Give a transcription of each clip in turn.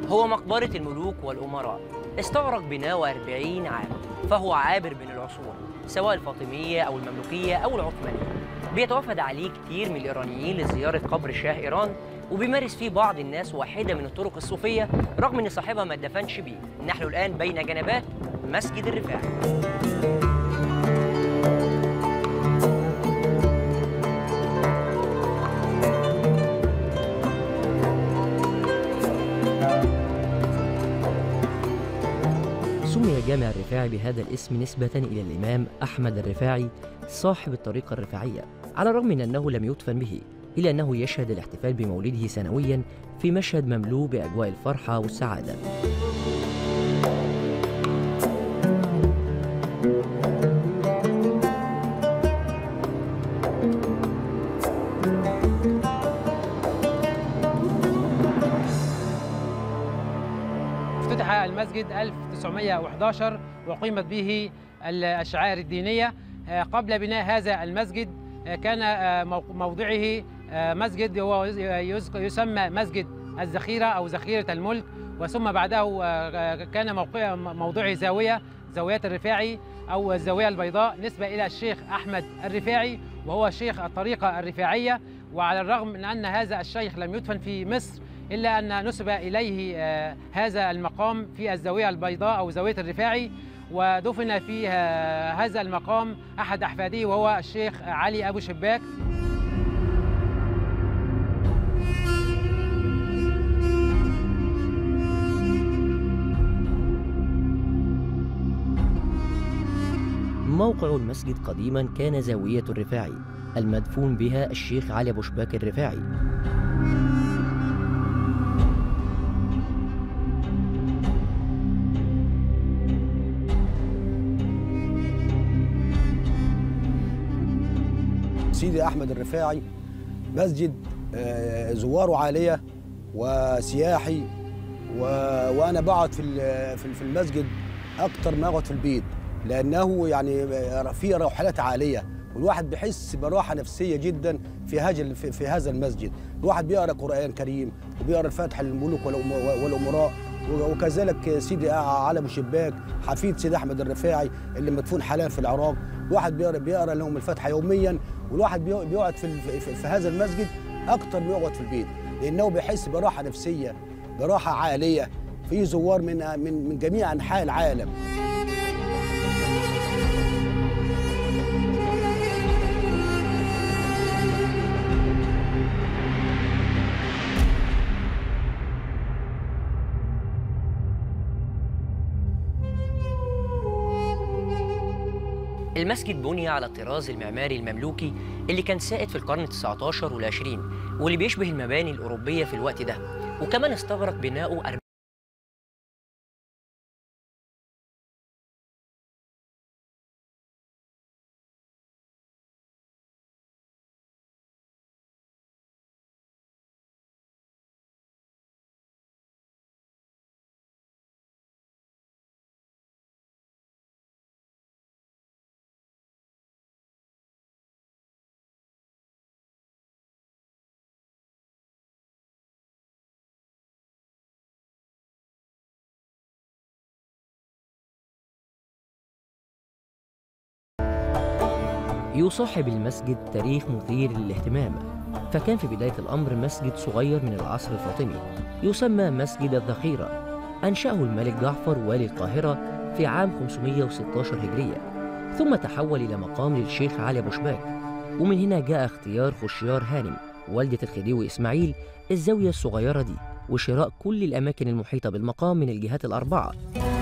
هو مقبرة الملوك والأمراء. استغرق بناؤه 40 عام، فهو عابر بين العصور سواء الفاطمية أو المملوكية أو العثمانية. بيتوافد عليه كتير من الإيرانيين لزيارة قبر شاه إيران، وبيمارس فيه بعض الناس واحدة من الطرق الصوفية رغم إن صاحبها ما اتدفنش بيه. نحن الآن بين جنبات مسجد الرفاعي. سمي جامع الرفاعي بهذا الاسم نسبة إلى الإمام أحمد الرفاعي صاحب الطريقة الرفاعية، على الرغم من أنه لم يدفن به، إلا أنه يشهد الاحتفال بمولده سنوياً في مشهد مملوء بأجواء الفرحة والسعادة. افتتح المسجد 1911 وقيمت به الشعائر الدينية. قبل بناء هذا المسجد كان موضعه مسجد هو يسمى مسجد الذخيرة أو ذخيرة الملك، وثم بعده كان موضعه زاوية الرفاعي أو الزاوية البيضاء نسبة إلى الشيخ أحمد الرفاعي، وهو شيخ الطريقة الرفاعية. وعلى الرغم من أن هذا الشيخ لم يدفن في مصر، إلا أن نسب إليه هذا المقام في الزاوية البيضاء أو زاوية الرفاعي، ودفن في هذا المقام أحد أحفاده وهو الشيخ علي أبو شباك. موقع المسجد قديما كان زاوية الرفاعي المدفون بها الشيخ علي أبو شباك الرفاعي. سيدي أحمد الرفاعي مسجد زواره عالية وسياحي، وأنا بقعد في المسجد أكتر ما أقعد في البيت، لأنه يعني فيه روحانات عالية، والواحد بيحس براحة نفسية جدا في هذا المسجد. الواحد بيقرأ قرآن كريم وبيقرأ الفاتحة للملوك والأمراء، وكذلك سيدي علي أبو شباك حفيد سيدي أحمد الرفاعي اللي مدفون حاليا في العراق. الواحد بيقرأ لهم الفاتحة يوميا، والواحد بيقعد في هذا المسجد أكتر ما يقعد في البيت، لأنه بيحس براحة نفسية، براحة عالية. فيه زوار من جميع أنحاء العالم. المسجد بني على الطراز المعماري المملوكي اللي كان سائد في القرن ال19 وال20، واللي بيشبه المباني الأوروبية في الوقت ده، وكمان استغرق بناؤه يصاحب المسجد تاريخ مثير للاهتمام، فكان في بداية الأمر مسجد صغير من العصر الفاطمي يسمى مسجد الذخيرة، أنشأه الملك جعفر والي القاهرة في عام 516 هجرية، ثم تحول إلى مقام للشيخ علي أبو شباك، ومن هنا جاء اختيار خشيار هانم والدة الخديوي إسماعيل الزاوية الصغيرة دي، وشراء كل الأماكن المحيطة بالمقام من الجهات الأربعة.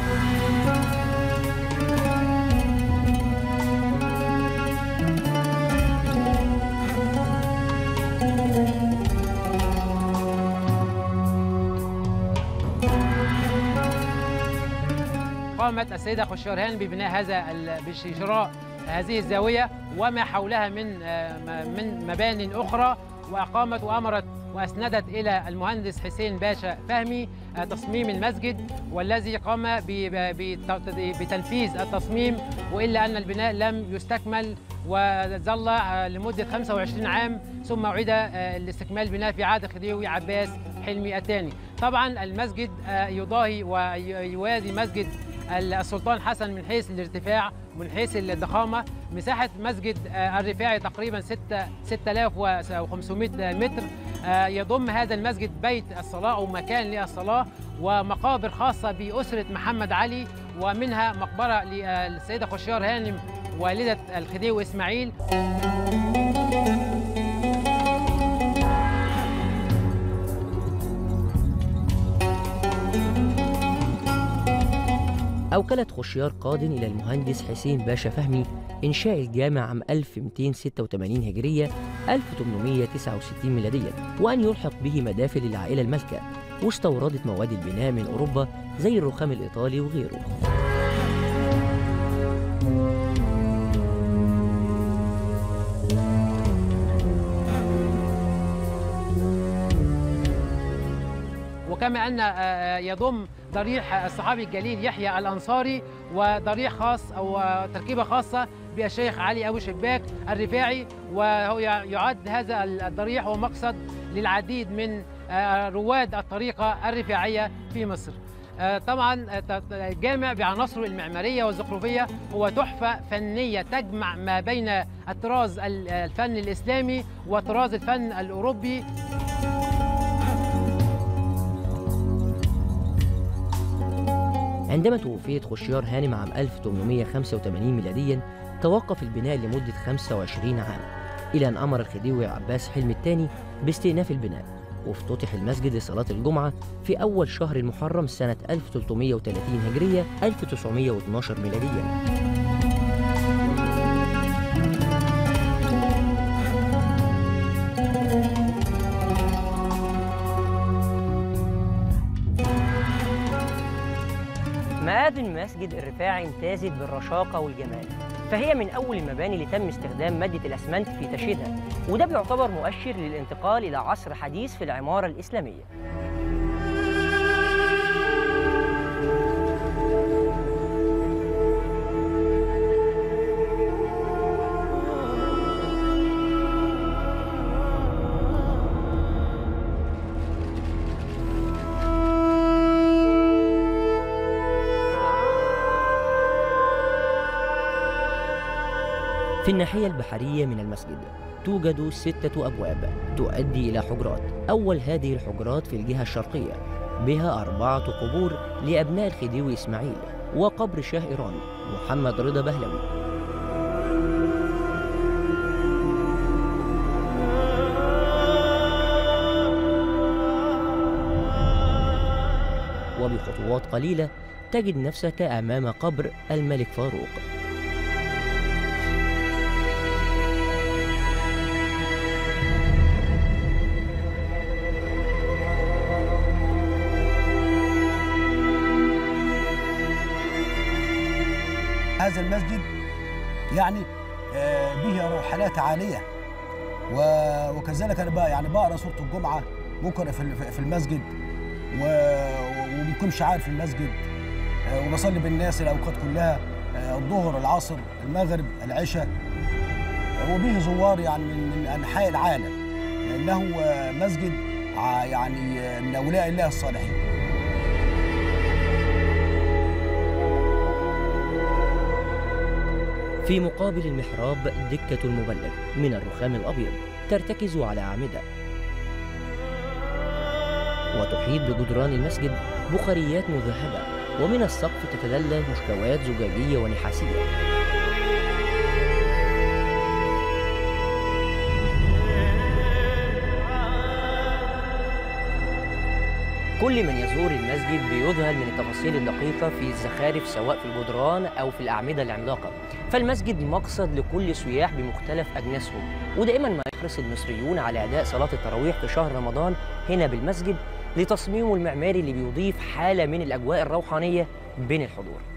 قامت السيدة خشيار هانم ببناء بشراء هذه الزاوية وما حولها من مبان أخرى، وأقامت وأمرت وأسندت إلى المهندس حسين باشا فهمي تصميم المسجد، والذي قام بتنفيذ التصميم، وإلا أن البناء لم يستكمل وظل لمدة 25 عام، ثم أعيد لاستكمال البناء في عهد الخديوي عباس حلمي الثاني. طبعا المسجد يضاهي ويوازي مسجد السلطان حسن من حيث الارتفاع ومن حيث الضخامة. مساحة مسجد الرفاعي تقريبا 6500 متر. يضم هذا المسجد بيت الصلاة أو مكان للصلاة ومقابر خاصة بأسرة محمد علي، ومنها مقبرة للسيدة خشيار هانم والدة الخديوي إسماعيل. أوكلت خشيار قاضٍ إلى المهندس حسين باشا فهمي إنشاء الجامع عام 1286 هجرية 1869 ميلادية، وأن يلحق به مدافن للعائلة المالكة، واستوردت مواد البناء من أوروبا زي الرخام الإيطالي وغيره. وكما أن يضم ضريح الصحابي الجليل يحيى الأنصاري وضريح خاص أو تركيبة خاصة بالشيخ علي أبو شباك الرفاعي، وهو يعد هذا الضريح هو مقصد للعديد من رواد الطريقة الرفاعية في مصر. طبعا الجامع بعناصره المعمارية والزخرفية هو تحفة فنية تجمع ما بين الطراز الفن الإسلامي وطراز الفن الأوروبي. عندما توفيت خشيار هانم عام 1885 ميلادياً توقف البناء لمدة 25 عام، إلى أن أمر الخديوي عباس حلمي الثاني باستئناف البناء، وافتتح المسجد لصلاة الجمعة في أول شهر المحرم سنة 1330 هجرية 1912 ميلادياً. معادن مسجد الرفاعي امتازت بالرشاقة والجمال، فهي من أول المباني اللي تم استخدام مادة الأسمنت في تشييدها، وده بيعتبر مؤشر للانتقال إلى عصر حديث في العمارة الإسلامية. في الناحية البحرية من المسجد توجد 6 أبواب تؤدي إلى حجرات. أول هذه الحجرات في الجهة الشرقية بها 4 قبور لأبناء الخديوي إسماعيل وقبر شاه إيران محمد رضا بهلوي. وبخطوات قليلة تجد نفسك أمام قبر الملك فاروق. هذا المسجد يعني به روحانيات عالية، وكذلك أنا بقى يعني بقرأ سورة الجمعة بكرة في المسجد، وبيكون شعار في المسجد، وبصلي بالناس الأوقات كلها، الظهر العصر المغرب العشاء، وبه زوار يعني من أنحاء العالم، لأنه مسجد يعني من أولياء الله الصالحين. في مقابل المحراب دكة المبلغ من الرخام الأبيض ترتكز على أعمدة، وتحيط بجدران المسجد بخاريات مذهبة، ومن السقف تتدلى مشكوات زجاجية ونحاسية. كل من يزور المسجد بيذهل من التفاصيل الدقيقة في الزخارف سواء في الجدران أو في الأعمدة العملاقة، فالمسجد مقصد لكل سياح بمختلف أجناسهم، ودائما ما يحرص المصريون على أداء صلاة التراويح في شهر رمضان هنا بالمسجد لتصميمه المعماري اللي بيضيف حالة من الأجواء الروحانية بين الحضور.